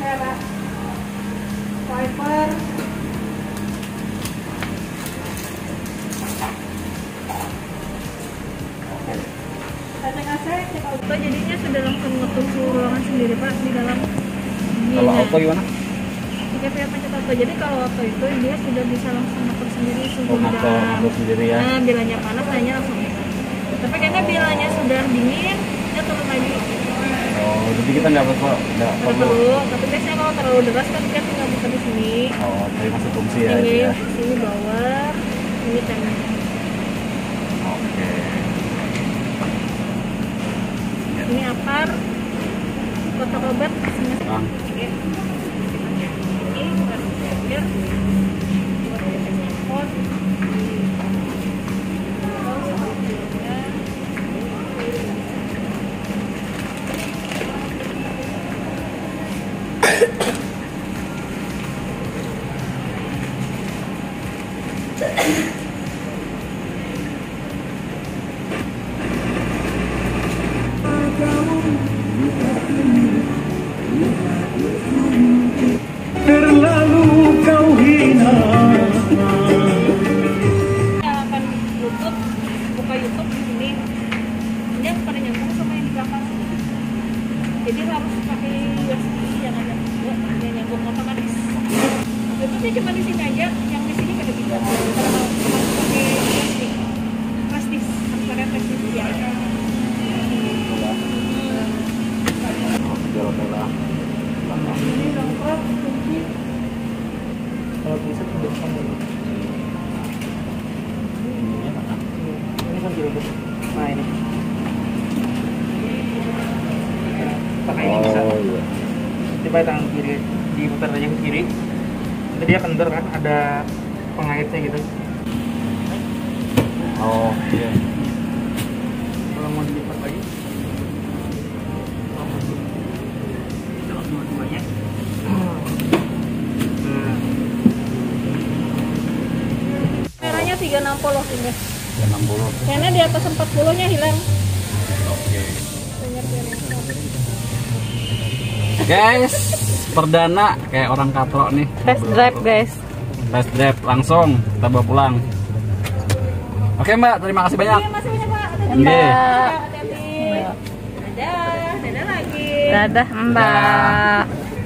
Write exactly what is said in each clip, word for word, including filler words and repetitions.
kamera, wiper. Kacang A C, cek auto jadinya sudah langsung ngetutup ruangan sendiri Pak di dalam. Kalau auto gimana? Jika saya pencet auto, jadi kalau auto itu dia sudah bisa langsung ngatur sendiri suhu Oh, ngatur, ngatur sendiri ya. Nah, bilanya panas, hanya langsung. Tapi kayaknya bilanya sudah dingin, dia turun lagi. Oh, jadi kita nggak perlu, nggak Nggak perlu. perlu, tapi biasanya kalau terlalu deras kan dia tinggal buka di sini. Oh, tapi masih fungsi ya. Ini, itu ya. sini bawah, ini tengah. Oke. Ini apar, kotak obat, sini. Bang. Oke. Ini buat charger, buat deteksi handphone. Terlalu kau hina. Nyalakan YouTube, buka YouTube di sini. Dia pada nyambung sama yang di belakang. Jadi harus pakai U S B yang ada dua, yang nyambung otomatis. YouTube cuma di sini aja, yang di sini kada bisa. Karena harus pakai U S B. Plastis, harus pakai plastis ya. Ini lengkap, kunci. Kalau bisa tidak sama. Ini kan kiri. Nah ini. Pakai ini bisa. Oh iya. Coba tangan kiri, diputar aja ke kiri. Nanti dia kendor kan, ada pengaitnya gitu. Oh iya. Kalau mau dilipat lagi, kalau dua-duanya. Merahnya tiga enam puluh ini. enam puluh. Karena di atas empat puluh nya hilang. Oke. Banyak yang Guys, perdana kayak orang katro nih. test drive guys. Test drive langsung kita bawa pulang. Oke Mbak, terima kasih banyak. Terima kasih banyak Pak. Iya. Hati-hati. Dadah, dadah lagi. Dadah Mbak.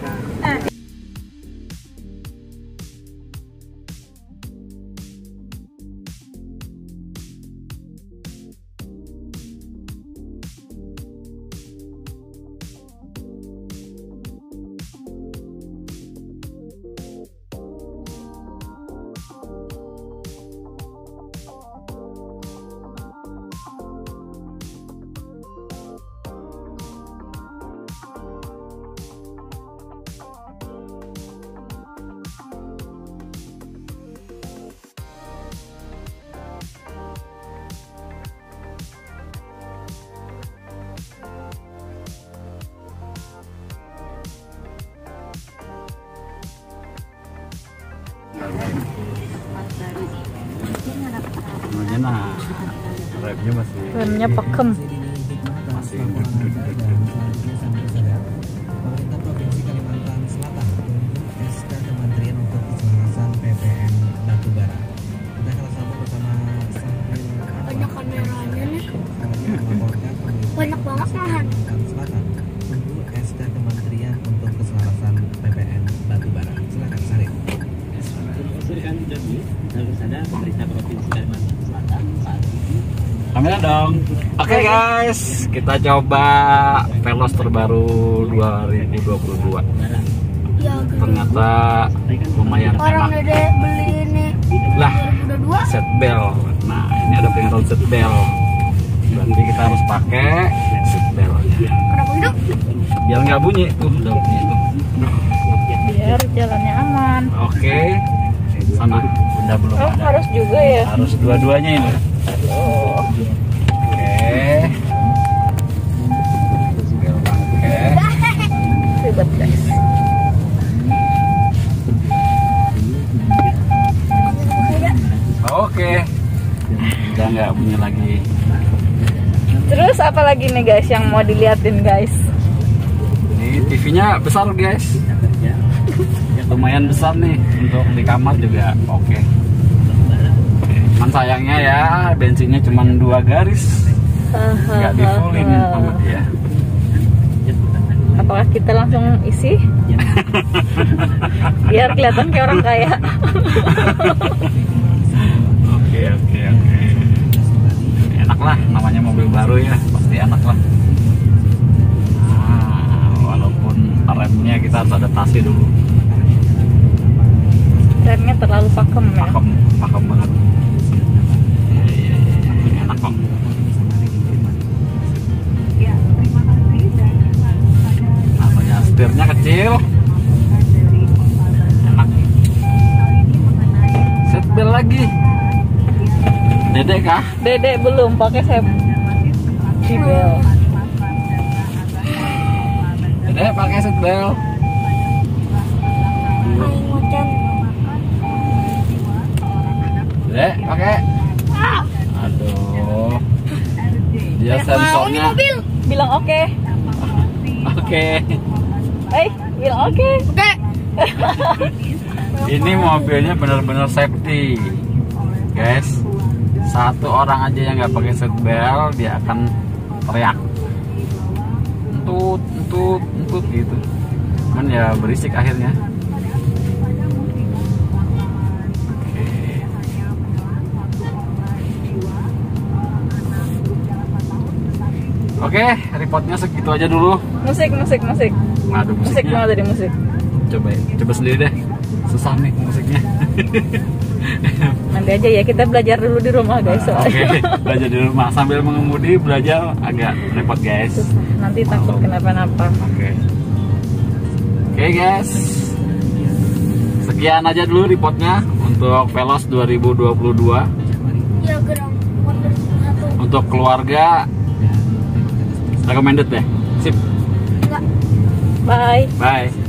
Namanya nah, remnya masih Remnya pekem. masih Pemerintah Provinsi Kalimantan Selatan mengirim S K Kementerian untuk Keselarasan P P N Batubara. Kita kalau sama bersama sambil Banyak kameranya nih. melaporkan Banyak banget malahan. Kalimantan Selatan untuk S K Kementerian untuk Keselarasan P P N Batubara. Silakan Sarif. Kan jadi harus ada pemerintah provinsi Kalimantan Selatan saat ini. kamera dong. Oke guys, kita coba Veloz terbaru dua ribu dua puluh dua. Ya, Ternyata lumayan orang enak. dede beli ini Lah, udah dua. set belt. Nah, ini ada peringatan set belt. Berarti kita harus pakai set beltnya. Kenapa gitu? Biar nggak bunyi tuh, udah bunyi tuh. Biar jalannya aman. Oke, sana udah belum Oh, ada. harus juga ya. Harus dua-duanya ini. Oh. Oke. Oke. Ribet guys. Oke. Udah nggak bunyi lagi. Terus apa lagi nih guys yang mau diliatin guys? Ini T V-nya besar guys. lumayan besar nih untuk di kamar juga oke. Cuman sayangnya ya bensinnya cuma dua garis, nggak di fullin sama dia. Apakah kita langsung isi? Biar kelihatan kayak orang kaya. Oke oke oke. Enak lah, namanya mobil baru ya, pasti enak lah. Nah, walaupun remnya kita harus adaptasi dulu. Remnya terlalu pakem ya. Pakem, pakem banget. Iya iya iya, enak kok. Namanya setirnya kecil. Enak. Seatbelt lagi. Dedek kah? Dedek belum pakai safety belt. Dedek pakai seatbelt. Main ngocen. Dedek pakai. Aduh. Dia sensornya. Bilang oke. Oke. Eh, bilang oke. Oke. Ini mobilnya benar-benar safety, guys. Satu orang aja yang nggak pakai seatbelt dia akan teriak, entut, entut, entut gitu. Cuman ya berisik akhirnya. Oke, Oke, reportnya segitu aja dulu. Musik, musik, musik. Aduh, Musik musiknya. mau dari musik. Coba, coba sendiri deh. Susah nih musiknya. Nanti aja ya, kita belajar dulu di rumah guys. Oke, soalnya. belajar di rumah sambil mengemudi belajar agak repot guys. Susah. Nanti takut kenapa-napa. Oke. Oke guys. Sekian aja dulu reportnya untuk Veloz dua ribu dua puluh dua. Ya gerang order satu. Untuk keluarga recommended deh. Sip. Enggak. Bye. Bye.